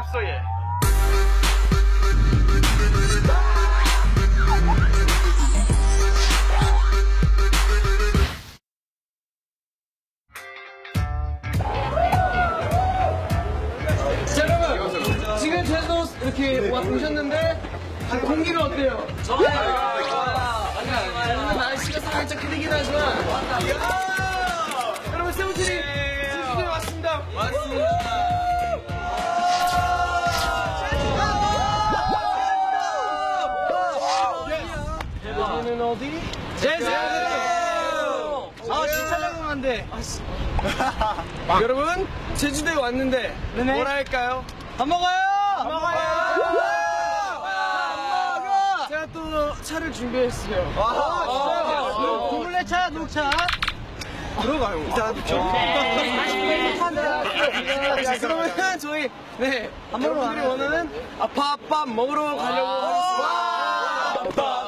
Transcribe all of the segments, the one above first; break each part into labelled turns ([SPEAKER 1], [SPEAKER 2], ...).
[SPEAKER 1] 앞서 예. 자, 여러분 지금 제주도 이렇게 와 오셨는데 공기는 어때요? 좋아요. 오늘 날씨가 살짝 흐리긴 하지만 여러분 세븐틴이 제주도에 왔습니다. 여기는 어디? 제주! 아 진짜 궁금한데. 여러분 제주도에 왔는데 뭘 할까요? 밥 먹어요! 밥 먹어요! 제가 또 차를 준비했어요. 진짜요? 국물레차, 녹차. 들어가요. 일단 그러면 저희 여러분들이 원하는 밥 먹으러 가려고 하겠습니다.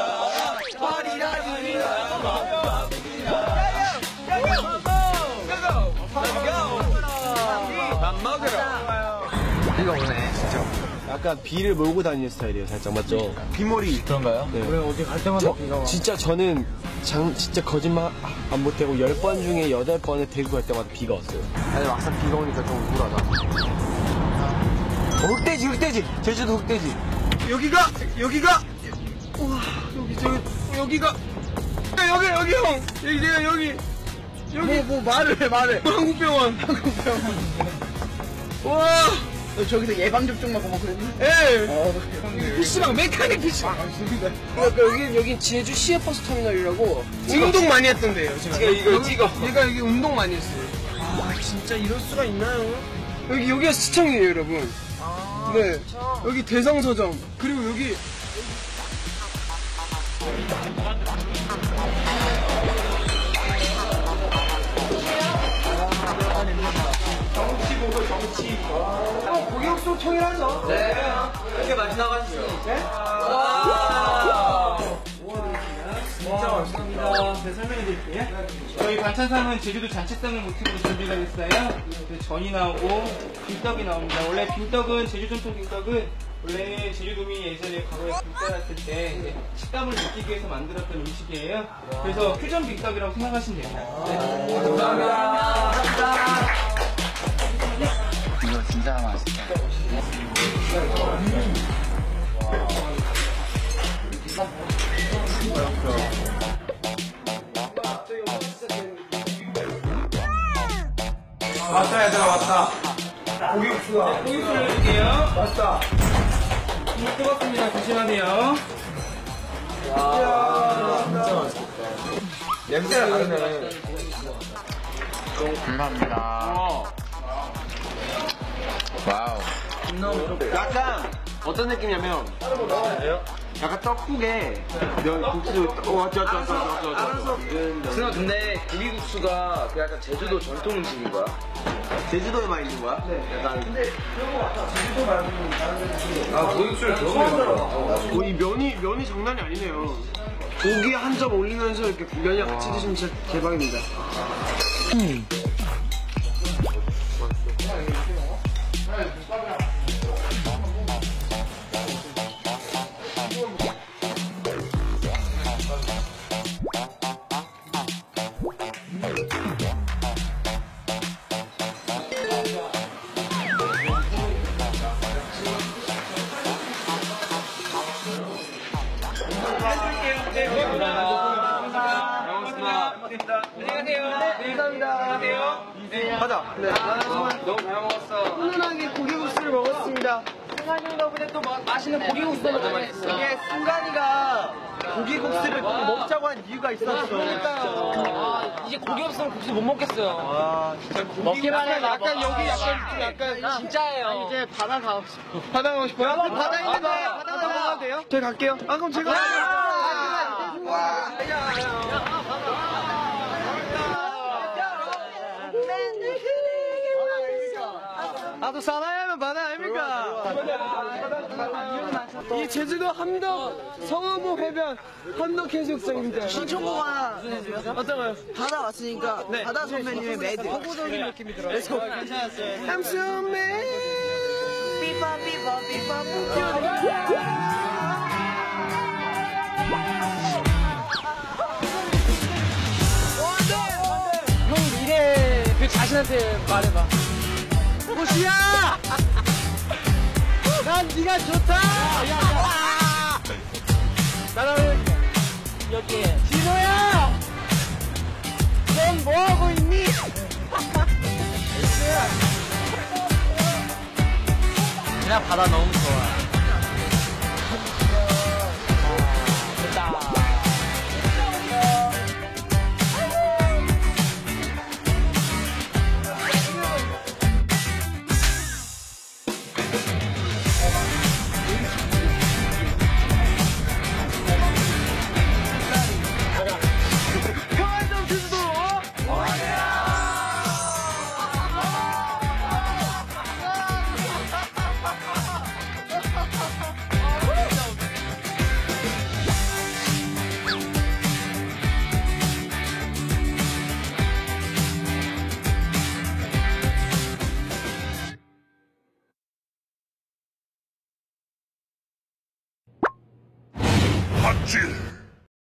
[SPEAKER 2] 비가 오네 진짜.
[SPEAKER 3] 약간 비를 몰고 다니는 스타일이에요, 살짝 맞죠?
[SPEAKER 2] 비몰이 그런가요?
[SPEAKER 3] 네.
[SPEAKER 1] 왜 어디 갈 때마다 비가 와?
[SPEAKER 3] 진짜 저는 진짜 거짓말 안 못하고 10번 중에 8번을 데리고 갈 때마다 비가 왔어요.
[SPEAKER 2] 아니 막상 비가 오니까 좀 우울하다. 흑돼지 제주도 흑돼지.
[SPEAKER 1] 여기가 우와 여기가 여기 형 여기 뭐 말해 한국병원 와
[SPEAKER 4] 저기서 예방접종 맞고 뭐 그랬니?
[SPEAKER 1] 예 PC방 메카닉 PC방 그러니까 여긴 제주 시외버스 터미널이라고 운동 많이 했던데요 제가 이거 찍어 얘가 여기 운동 많이 했어요. 아 진짜 이럴 수가 있나요? 여기가 시청이에요 여러분. 네 여기 대성서점 그리고 여기 정치 고객수 통일하죠? 네 이렇게 맛이 나가시죠? 네? 와 진짜 맛있습니다. 네 설명해 드릴게요.
[SPEAKER 5] 저희 반찬상은 제주도 잔치상을 모티브로 준비가 됐어요. 전이 나오고 빈떡이 나옵니다. 원래 빈떡은 제주 전통 빈떡은 원래는 제주도민이 예전에 과거에 빈떡했을 때 이제 식감을 느끼기 위해서 만들었던 음식이에요. 그래서 퓨전 빈떡이라고 생각하시면 됩니다. 네.
[SPEAKER 1] 감사합니다.
[SPEAKER 2] 이거 진짜 맛있다.
[SPEAKER 1] 왔다 얘들아 왔다. 고기국수다.
[SPEAKER 5] 고기국수 올려줄게요.
[SPEAKER 1] 맛있다.
[SPEAKER 5] 뜨겁습니다. 조심하세요.
[SPEAKER 1] 이야 진짜 맛있겠다. 냄새가 다르네.
[SPEAKER 2] 감사합니다. 와우.
[SPEAKER 3] 약간 어떤 느낌이냐면 약간 떡국에 국수 왔죠.
[SPEAKER 4] 승아 근데 고기국수가 그 약간 제주도 전통 음식인 거야?
[SPEAKER 3] 제주도에만 있는 거야? 네. 약간
[SPEAKER 1] 제주도 말고는 다른 데는
[SPEAKER 4] 아 고기국수를 처음 들어봐.
[SPEAKER 3] 이 면이 장난이 아니네요. 고기 한 점 올리면서 이렇게 면이랑 같이 드시면 진짜 대박입니다.
[SPEAKER 1] 가자. 네. 너무 잘 먹었어. 훈훈하게 고기국수를 먹었습니다. 승관이 덕분에 또 맛있는 고기국수를 먹었어요. 이게 승관이가 고기국수를 먹자고 한 이유가 있었어. 그러니까요.
[SPEAKER 6] 이제 고기 없으면 국수 못 먹겠어요.
[SPEAKER 1] 아 진짜
[SPEAKER 6] 먹기만 해.
[SPEAKER 1] 약간 여기 약간
[SPEAKER 6] 진짜예요.
[SPEAKER 4] 이제 바다 가고 싶어.
[SPEAKER 1] 바다 가고 싶어요? 바다 있는데 바다 가도 돼요? 저희 갈게요. 아 그럼 제가 나도 사나이하면 바다 아닙니까? 이 제주도 함덕 성어모 해변 함덕 해수욕장입니다.
[SPEAKER 4] 신청곡 하나 해줘요?
[SPEAKER 1] 어떤가요?
[SPEAKER 4] 바다 왔으니까
[SPEAKER 1] 네.
[SPEAKER 4] 바다 선배님의 매드.
[SPEAKER 1] 호구적인 느낌이 들어요. 괜찮았어요. I'm so mad. 형 미래 그 자신한테 말해봐. 호시야! 난 네가 좋다! 나랑 여기 진호야! 넌 뭐하고 있니?
[SPEAKER 6] 그냥 바다 너무 좋아.
[SPEAKER 7] 삽질